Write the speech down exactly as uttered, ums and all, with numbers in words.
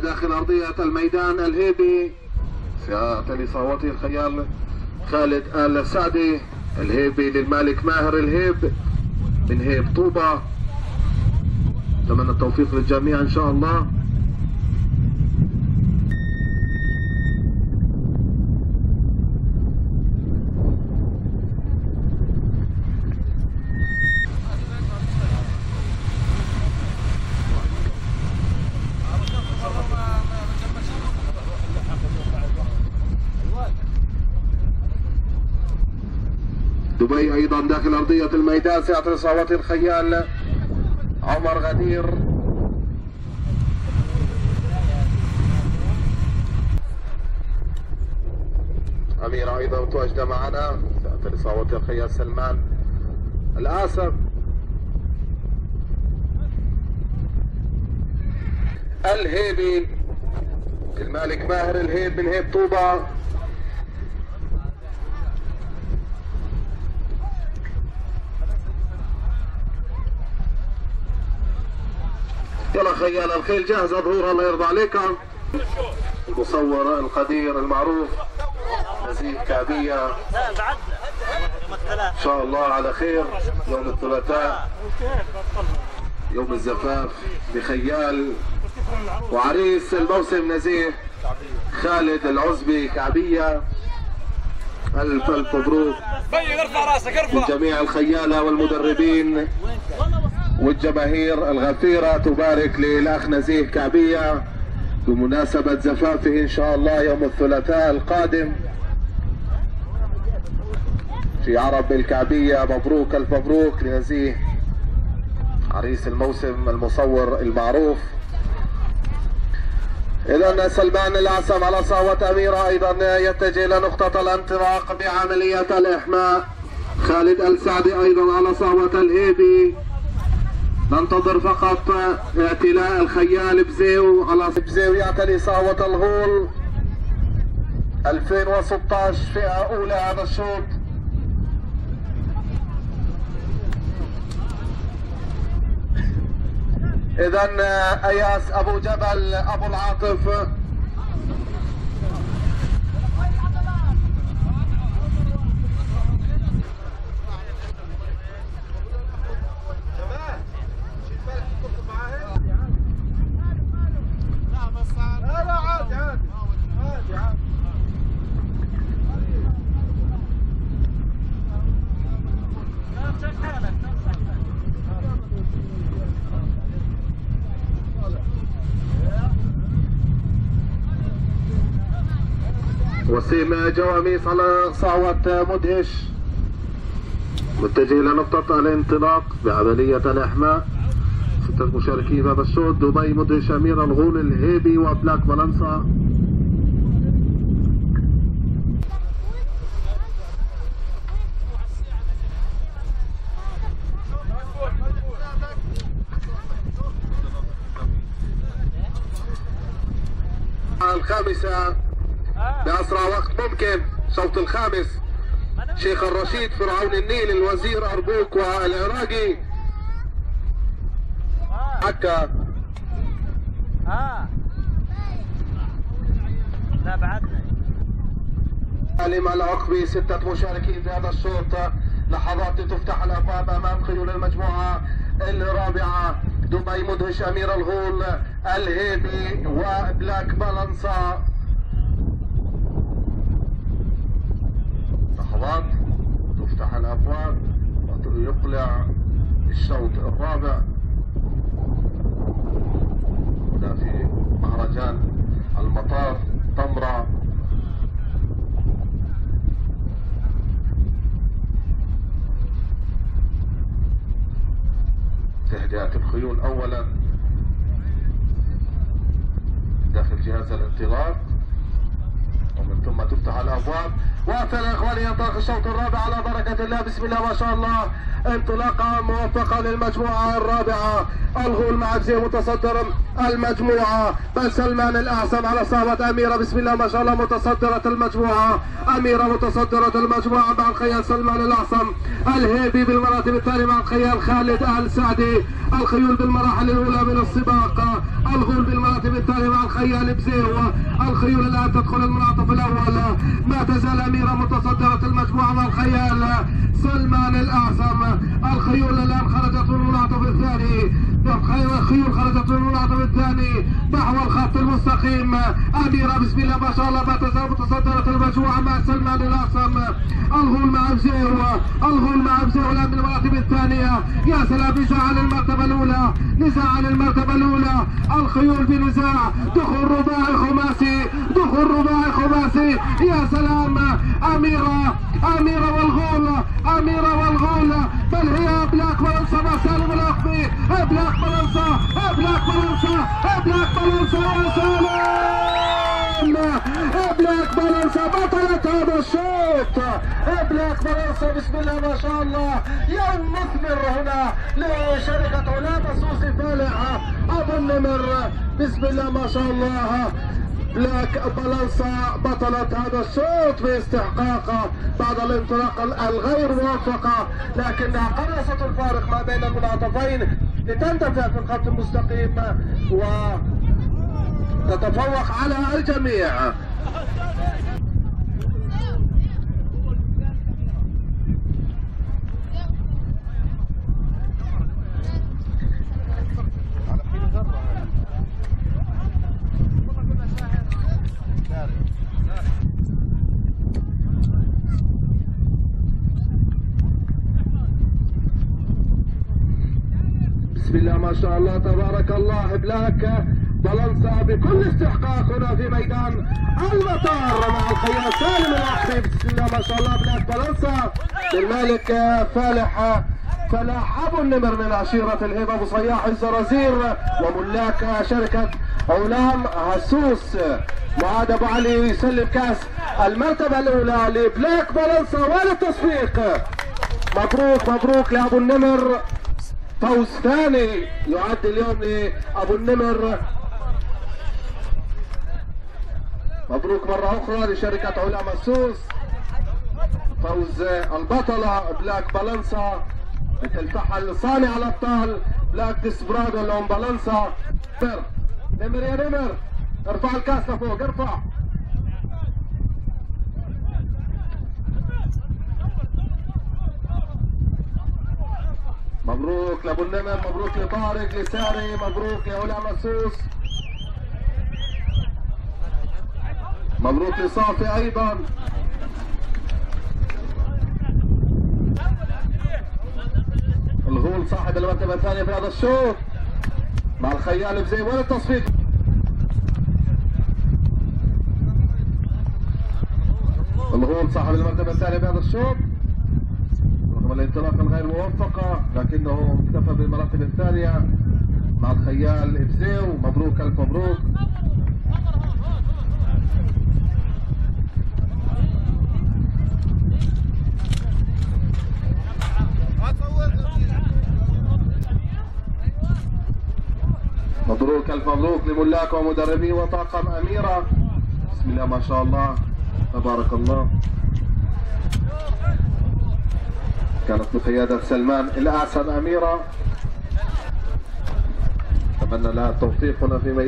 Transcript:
داخل أرضية الميدان الهيبي سيعتلي صوته الخيال خالد آل سعدي الهيبي للمالك ماهر الهيب من هيب طوبة. أتمنى التوفيق للجميع إن شاء الله. دبي ايضا داخل ارضية الميدان سيعطي صوت الخيال عمر غدير. أميرة ايضا متواجدة معنا سيعطي صوت الخيال سلمان الآسف. الهيبي المالك ماهر الهيب من هيب طوبة. يلا خيال الخيل جاهزة ظهور الله يرضى عليك. المصور القدير المعروف نزيه كعبية ان شاء الله على خير يوم الثلاثاء يوم الزفاف بخيال وعريس الموسم نزيه خالد العزبي كعبية. الف الف مبروك لجميع الخيالة والمدربين والجماهير الغفيرة. تبارك للأخ نزيه كعبية بمناسبة زفافه إن شاء الله يوم الثلاثاء القادم في عرب الكعبية. مبروك الف مبروك لنزيه عريس الموسم المصور المعروف. إذا سلمان الأعسم على صوت أميرة ايضا يتجه الى نقطة الانطلاق بعملية الإحماء. خالد السعدي ايضا على صوت الهيبي. ننتظر فقط اعتلاء الخيال بزيو على بزيو يعتلي صاوة الغول ألفين وستة عشر فئة أولى هذا الشوط. إذا أياس أبو جبل أبو العاطف وسيم جواميس على صعوة مدهش متجه الى نقطة الانطلاق بعملية الإحماء. ستة مشاركين في هذا الشوط دبي مدهش أميرة الغول الهيبي وبلاك بلنسه. الخامسة بأسرع وقت ممكن شوط الخامس شيخ الرشيد فرعون النيل الوزير أربوك والعراقي حكا. اه لا بعدنا سالم العقبي. ستة مشاركين في هذا الشوط. لحظات تفتح الأبواب أمام خيول المجموعة الرابعة دبي مدهش أمير الغول الهيبي وبلاك بلنسه. لحظات تفتح الأبواب ويقلع الشوط الرابع هنا في مهرجان المطار طمرة. تهدئة الخيول أولا داخل جهاز الانطلاق ومن ثم تفتح الأبواب. واصل يا اخواني ينطلق الشوط الرابع على بركة الله. بسم الله ما شاء الله. انطلاقة موفقة للمجموعة الرابعة. الغول مع بزي متصدر المجموعة بل سلمان الأعسم على صاوة أميرة. بسم الله ما شاء الله متصدرة المجموعة. أميرة متصدرة المجموعة مع الخيال سلمان الأعسم. الهيبي بالمراتب الثانية مع الخيال خالد آل سعدي. الخيول بالمراحل الأولى من السباق الغول بالمراتب الثانية مع الخيال بزيو. الخيول الآن تدخل المنعطف الأول. ما تزال أميرة متصدرة المجموعة مع الخيال سلمان الأعظم. الخيول الآن خرجت من المنعطف الثاني. الخيول خرجت من المنعطف الثاني نحو الخط المستقيم. أميرة بسم الله ما شاء الله ما تزال متصدرة المجموعة مع سلمان الأعظم. الغول مع بزيو. الغول مع بزيو الآن من المراتب الثانية. يا سلام نزاع على المرتبة الأولى. نزاع على المرتبة الأولى. الخيول بنزاع. دخول رباعي خماسي. دخول رباعي خماسي. يا سلام. أميرة أميرة والغول. أميرة والغول. بل هي بلاك بلنسه مع سالم الأخبي. بلاك بلنسه. بلاك بلنسه. بلاك بلنسه يا سلام. بلاك بلنسه بطلت هذا الشوط. بلاك بلنسه بسم الله ما شاء الله يوم مثمر هنا لشركة علام السوسي فالح أبو النمر. بسم الله ما شاء الله بلاك بلنسه بطلت هذا الشوط باستحقاقه بعد الانطلاقه الغير موفقه، لكنها قرصت الفارق ما بين المنعطفين لتندفع في الخط المستقيم وتتفوق على الجميع. بسم الله ما شاء الله تبارك الله بلاك بلنسه بكل استحقاق هنا في ميدان المطار مع الخيال سالم الاخضر. بسم الله ما شاء الله بلاك بلنسه للمالك فالح فلاح ابو النمر من عشيره الهبه ابو صياح الزرازير وملاك شركه علام هسوس. معاذ ابو علي يسلم كاس المرتبه الاولى لبلاك بلنسه وللتصفيق. مبروك مبروك لابو النمر. فوز ثاني يعد اليوم لابو النمر. مبروك مرة أخرى لشركة علام السوس. فوز البطلة بلاك بلنسه بتلتحل صانع الأبطال بلاك ديسبرادو لهم بلنسه. نمر يا نمر ارفع الكاس لفوق ارفع. مبروك لابو النمر. مبروك لطارق لساري. مبروك لعلام السوس. مبروك لصافي ايضا. الغول صاحب المرتبه الثانيه في هذا الشوط مع الخيال بزي ولا التصفيق. الغول صاحب المرتبه الثانيه في هذا الشوط رغم الانطلاقه الغير موفقه، لكنه اكتفى بالمراتب الثانيه مع الخيال ابزيو. مبروك الف مبروك. مبروك الف مبروك لملاك ومدربين وطاقم أميرة. بسم الله ما شاء الله تبارك الله. كانت بقيادة سلمان الأعسن أميرة. أتمنى لها التوفيق هنا في